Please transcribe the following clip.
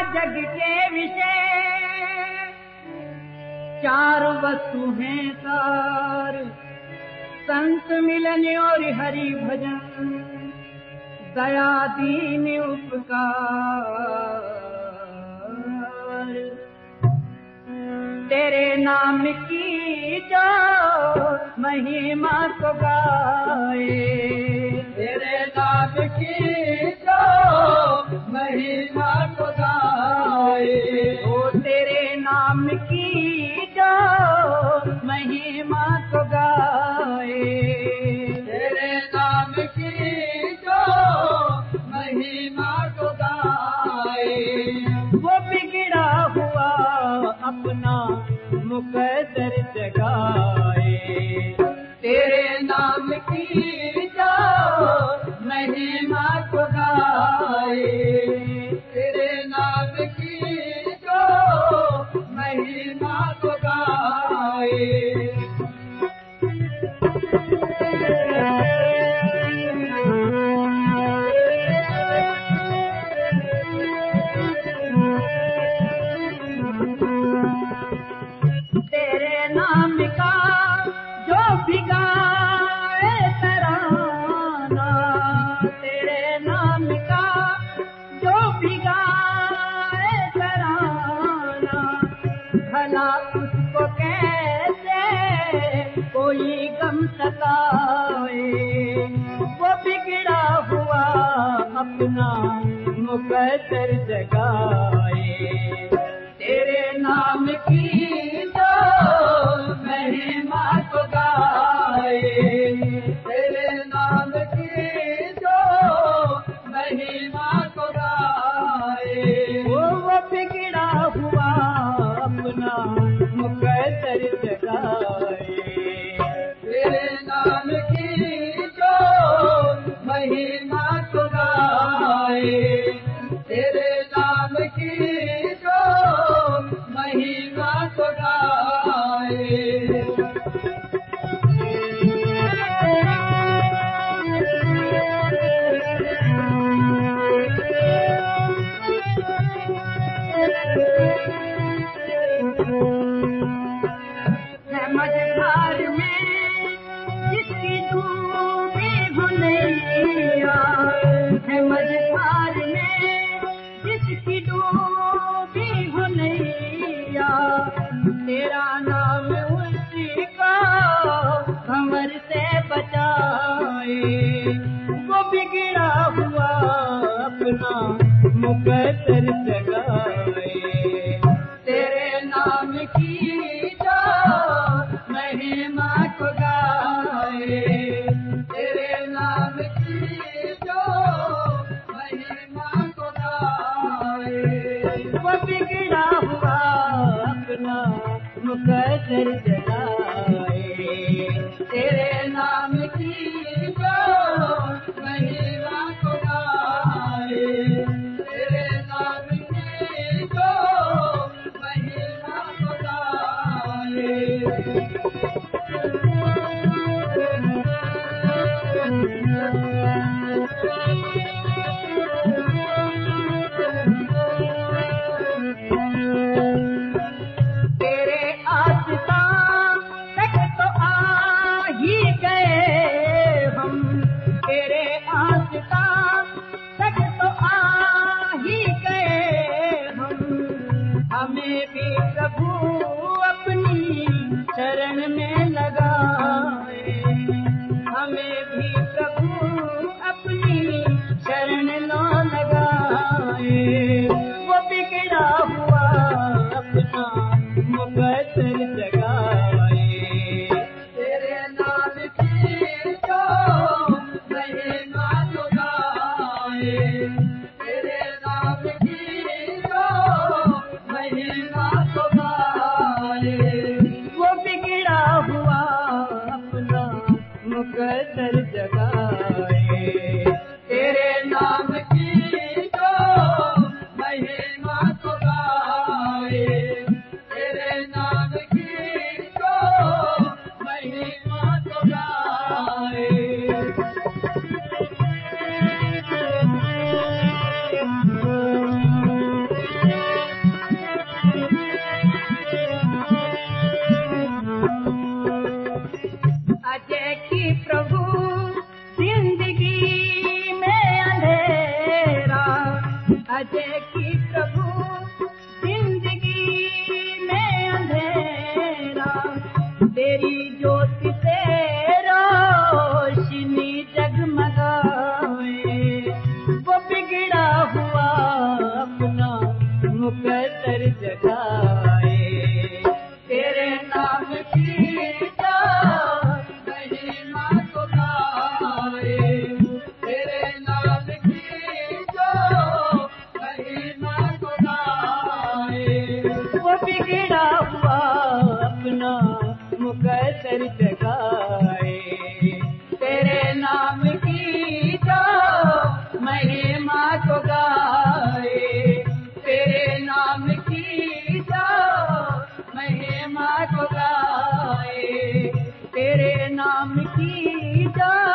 जग के विषय चार वस्तु हैं सार, संत मिलन और हरि भजन, दया दीन उपकार। तेरे नाम की जो महिमा को गाए, तेरे नाम की जो महिमा को गाए, ओ तेरे नाम की जो महिमा को गाए, तेरे नाम की जो महिमा को गाए। वो बिगड़ा हुआ अपना मुकद्दर जगाए, तेरे नाम की जो महिमा को गाए, तेरे नाम की जो महिमा को गाए। तेरे नाम का जो भी गाए तराना, तेरे नाम का जो भी गाए तराना, भला उसको कैसे कोई गम सताए, वो बिगड़ा हुआ अपना मुकद्दर जगाए, तेरे नाम की जो महिमा को गाए, तेरे नाम की जो महिमा को गाए। वो बिगड़ा हुआ अपना मुकद्दर जगाए, तेरे नाम की जो महिमा को गाए, तेरे नाम की जो महिमा को गाए। है मझधार में जिसकी डूबी हो नैया, है मझधार में जिसकी डूबी हो नैया, तेरा नाम उसी का भंवर से बचाए, वो बिगड़ा हुआ अपना मुकद्दर जगाए, तेरे नाम की जो महिमा को गाए, तेरे नाम की जो महिमा को गाए। वो बिगड़ा हुआ अपना मुकद्दर जगाए, तेरे नाम की जो महिमा को गाए, तेरे नाम की जो महिमा को गाए। तेरे आस्था तक तो आ ही गए हम, तेरे आस्था तक तो आ ही गए हम, हमें भी प्रभु अपनी शरण में लगाए, हमें भी प्रभु अपनी शरण लो लगाए, वो बिगड़ा हुआ अपना मुकद्दर जगाए, तेरे नाम की जो महिमा को गाए, तेरे नाम की जो महिमा को गाए। वो बिगड़ा हुआ अपना मुकद्दर जगाए, तेरे नाम की जो महिमा को गाए, तेरे नाम की जो महिमा को गाए। अजय की प्रभु जिंदगी में अंधेरा, तेरी ज्योति से रोशनी जगमगाए। वो बिगड़ा हुआ अपना मुकद्दर जगाए। तेरे नाम की जो महिमा को गाए, तेरे नाम की जो महिमा को गाए। वो बिगड़ा हुआ अपना मुकद्दर जगाए। तेरे नाम की जो महिमा को गाए, तेरे नाम की जो महिमा को गाए, तेरे नाम की जो